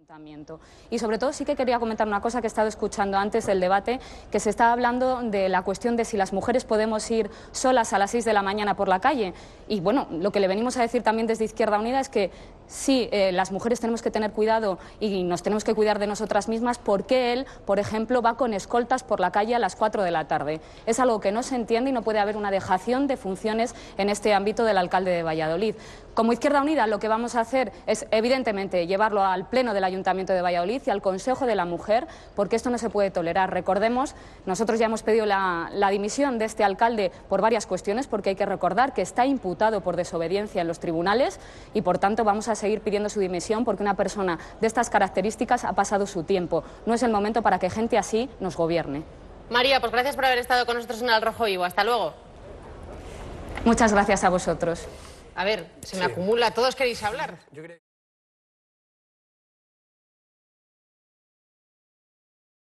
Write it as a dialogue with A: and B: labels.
A: ayuntamiento. Y sobre todo sí que quería comentar una cosa que he estado escuchando antes del debate, que se estaba hablando de la cuestión de si las mujeres podemos ir solas a las 6 de la mañana por la calle. Y bueno, lo que le venimos a decir también desde Izquierda Unida es que sí, las mujeres tenemos que tener cuidado y nos tenemos que cuidar de nosotras mismas, porque él, por ejemplo, va con escoltas por la calle a las 4 de la tarde. Es algo que no se entiende y no puede haber una dejación de funciones en este ámbito del alcalde de Valladolid. Como Izquierda Unida lo que vamos a hacer es, evidentemente, llevarlo al Pleno del Ayuntamiento de Valladolid y al Consejo de la Mujer, porque esto no se puede tolerar. Recordemos, nosotros ya hemos pedido la dimisión de este alcalde por varias cuestiones, porque hay que recordar que está imputado por desobediencia en los tribunales y, por tanto, vamos a seguir pidiendo su dimisión porque una persona de estas características ha pasado su tiempo. No es el momento para que gente así nos gobierne.
B: María, pues gracias por haber estado con nosotros en Al Rojo Vivo. Hasta luego.
A: Muchas gracias a vosotros.
B: A ver, se me acumula. ¿Todos queréis hablar?